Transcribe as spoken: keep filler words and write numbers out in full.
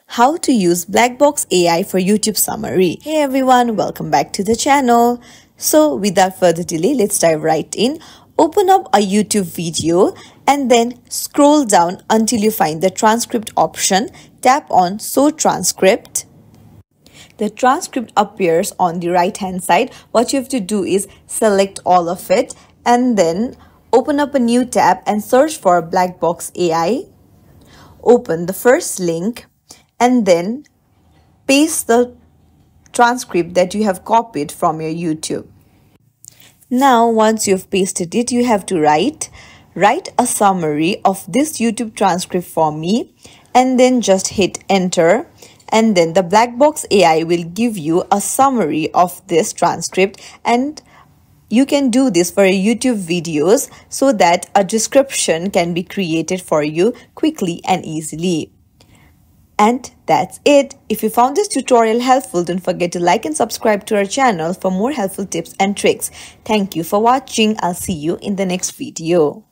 How to use BlackBox A I for YouTube summary. Hey everyone, welcome back to the channel. So without further delay, let's dive right in. Open up a YouTube video and then scroll down until you find the transcript option. Tap on Show Transcript. The transcript appears on the right hand side. What you have to do is select all of it and then open up a new tab and search for BlackBox A I. Open the first link and then paste the transcript that you have copied from your YouTube. Now, once you've pasted it, you have to write, write a summary of this YouTube transcript for me and then just hit enter. And then the BlackBox A I will give you a summary of this transcript, and you can do this for your YouTube videos so that a description can be created for you quickly and easily. And that's it. If you found this tutorial helpful, don't forget to like and subscribe to our channel for more helpful tips and tricks. Thank you for watching. I'll see you in the next video.